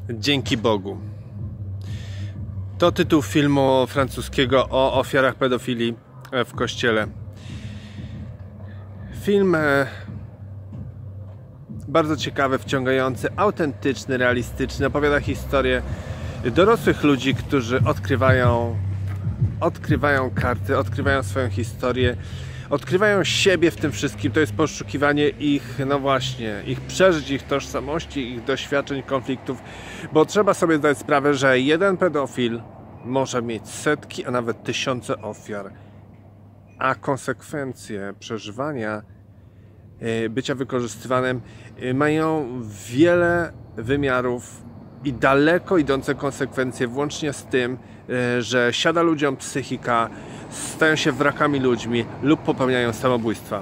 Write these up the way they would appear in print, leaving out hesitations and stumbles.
Dzięki Bogu. To tytuł filmu francuskiego o ofiarach pedofilii w kościele. Film bardzo ciekawy, wciągający, autentyczny, realistyczny. Opowiada historię dorosłych ludzi, którzy odkrywają karty, odkrywają swoją historię, odkrywają siebie w tym wszystkim. To jest poszukiwanie ich, no właśnie, ich przeżyć, ich tożsamości, ich doświadczeń, konfliktów, bo trzeba sobie zdać sprawę, że jeden pedofil może mieć setki, a nawet tysiące ofiar, a konsekwencje przeżywania, bycia wykorzystywanym mają wiele wymiarów i daleko idące konsekwencje, włącznie z tym, że siada ludziom psychika, stają się wrakami ludźmi lub popełniają samobójstwa.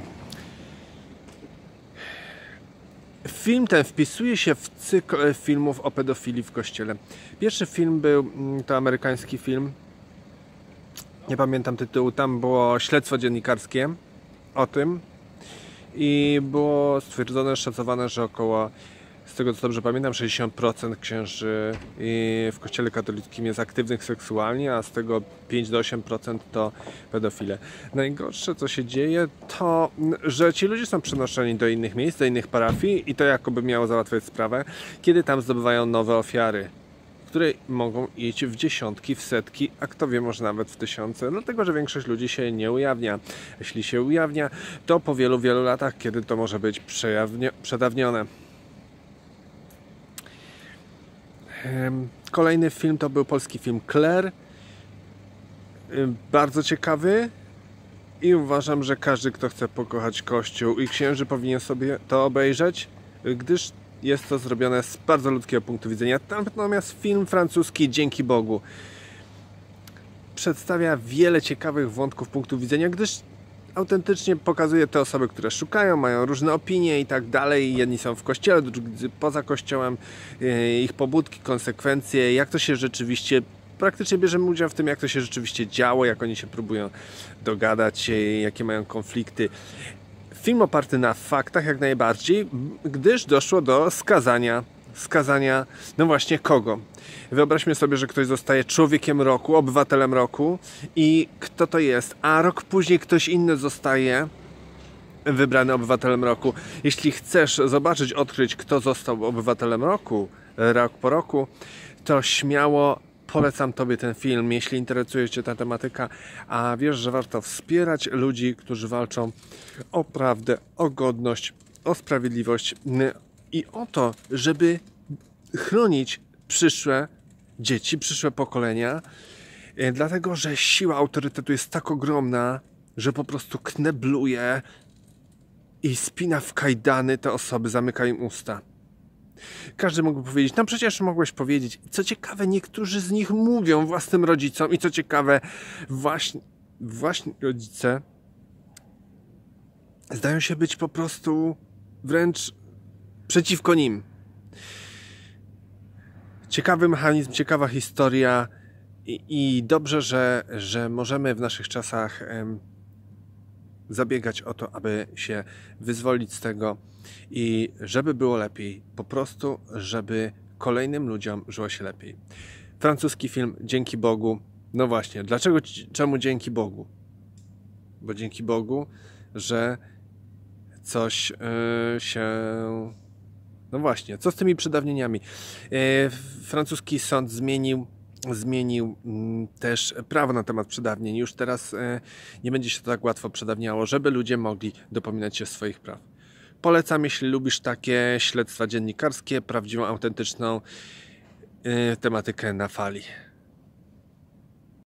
Film ten wpisuje się w cykl filmów o pedofilii w kościele. Pierwszy film to amerykański film, nie pamiętam tytułu, tam było śledztwo dziennikarskie o tym i było stwierdzone, szacowane, że około, z tego co dobrze pamiętam, 60% księży w kościele katolickim jest aktywnych seksualnie, a z tego 5 do 8% to pedofile. Najgorsze, co się dzieje, to że ci ludzie są przenoszeni do innych miejsc, do innych parafii i to jakoby miało załatwiać sprawę, kiedy tam zdobywają nowe ofiary, które mogą iść w dziesiątki, w setki, a kto wie, może nawet w tysiące, dlatego że większość ludzi się nie ujawnia. Jeśli się ujawnia, to po wielu, wielu latach, kiedy to może być przedawnione. Kolejny film to był polski film Claire. Bardzo ciekawy i uważam, że każdy, kto chce pokochać Kościół i księży, powinien sobie to obejrzeć, gdyż jest to zrobione z bardzo ludzkiego punktu widzenia. Natomiast film francuski Dzięki Bogu przedstawia wiele ciekawych wątków punktu widzenia, gdyż autentycznie pokazuje te osoby, które szukają, mają różne opinie i tak dalej. Jedni są w kościele, drudzy poza kościołem, ich pobudki, konsekwencje, jak to się rzeczywiście, praktycznie bierzemy udział w tym, jak to się rzeczywiście działo, jak oni się próbują dogadać, jakie mają konflikty. Film oparty na faktach jak najbardziej, gdyż doszło do skazania, no właśnie kogo? Wyobraźmy sobie, że ktoś zostaje człowiekiem roku, obywatelem roku i kto to jest? A rok później ktoś inny zostaje wybrany obywatelem roku. Jeśli chcesz zobaczyć, odkryć, kto został obywatelem roku, rok po roku, to śmiało polecam Tobie ten film, jeśli interesuje Cię ta tematyka, a wiesz, że warto wspierać ludzi, którzy walczą o prawdę, o godność, o sprawiedliwość i o to, żeby chronić przyszłe dzieci, przyszłe pokolenia, dlatego, że siła autorytetu jest tak ogromna, że po prostu knebluje i spina w kajdany te osoby, zamyka im usta. Każdy mógłby powiedzieć, no przecież mogłeś powiedzieć. Co ciekawe, niektórzy z nich mówią własnym rodzicom i co ciekawe, właśnie rodzice zdają się być po prostu wręcz przeciwko nim. Ciekawy mechanizm, ciekawa historia i dobrze, że możemy w naszych czasach zabiegać o to, aby się wyzwolić z tego i żeby było lepiej, po prostu, żeby kolejnym ludziom żyło się lepiej. Francuski film Dzięki Bogu. No właśnie, czemu dzięki Bogu? Bo dzięki Bogu, że coś się... No właśnie, co z tymi przedawnieniami? Francuski sąd zmienił też prawo na temat przedawnień. Już teraz nie będzie się to tak łatwo przedawniało, żeby ludzie mogli dopominać się swoich praw. Polecam, jeśli lubisz takie śledztwa dziennikarskie, prawdziwą, autentyczną tematykę na fali.